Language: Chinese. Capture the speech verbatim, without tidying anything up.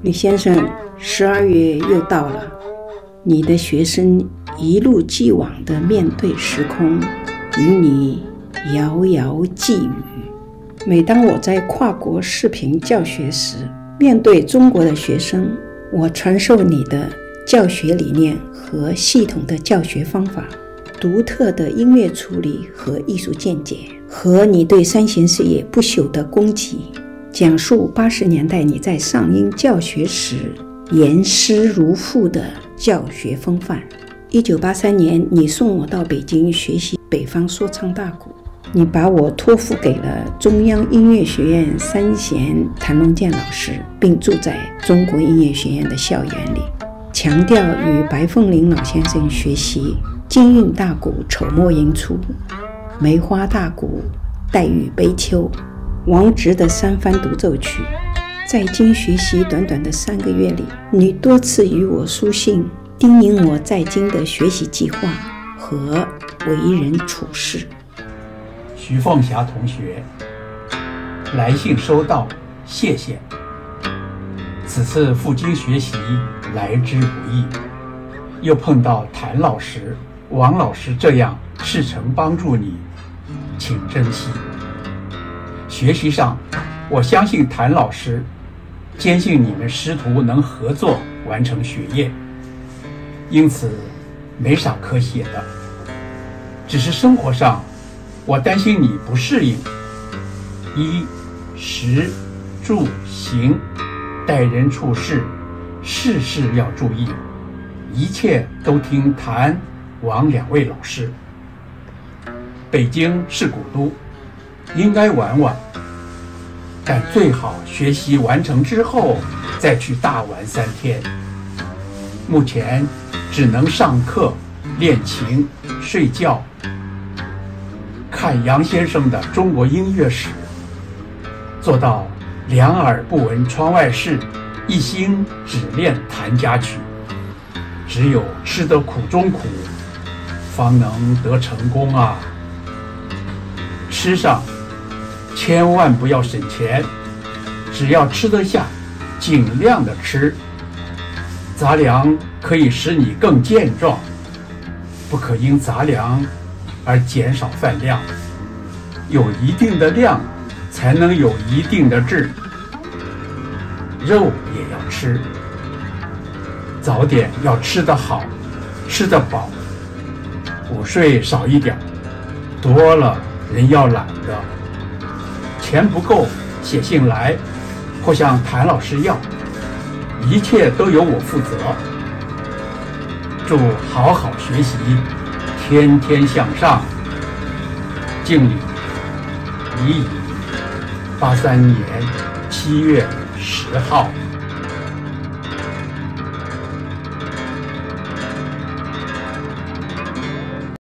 李先生，十二月又到了，你的学生一如既往地面对时空，与你遥遥寄语。每当我在跨国视频教学时，面对中国的学生，我传授你的教学理念和系统的教学方法，独特的音乐处理和艺术见解，和你对三弦事业不朽的功绩，讲述八十年代你在上音教学时严师如父的教学风范。一九八三年，你送我到北京学习北方说唱大鼓，你把我托付给了中央音乐学院三弦谭龙健老师，并住在中国音乐学院的校园里，强调与白凤林老先生学习京韵大鼓丑末寅初、梅花大鼓黛玉悲秋、王直的三番独奏曲。在京学习短短的三个月里，你多次与我书信，叮咛我在京的学习计划和为人处事。 徐凤霞同学，来信收到，谢谢。此次赴京学习来之不易，又碰到谭老师、王老师这样赤诚帮助你，请珍惜。学习上，我相信谭老师，坚信你们师徒能合作完成学业，因此没啥可写的。只是生活上，我担心你不适应，衣食住行待人处事，事事要注意，一切都听谭、王两位老师。北京是古都，应该玩玩，但最好学习完成之后再去大玩三天。目前只能上课、练琴、睡觉，看杨先生的《中国音乐史》，做到两耳不闻窗外事，一心只练弹家曲。只有吃得苦中苦，方能得成功啊！吃上千万不要省钱，只要吃得下，尽量的吃。杂粮可以使你更健壮，不可因杂粮而减少饭量。有一定的量，才能有一定的质。肉也要吃，早点要吃得好，吃得饱。午睡少一点，多了人要懒的。钱不够，写信来，或向谭老师要，一切都由我负责。祝好好学习，天天向上。敬礼，已矣。八三年七月十号。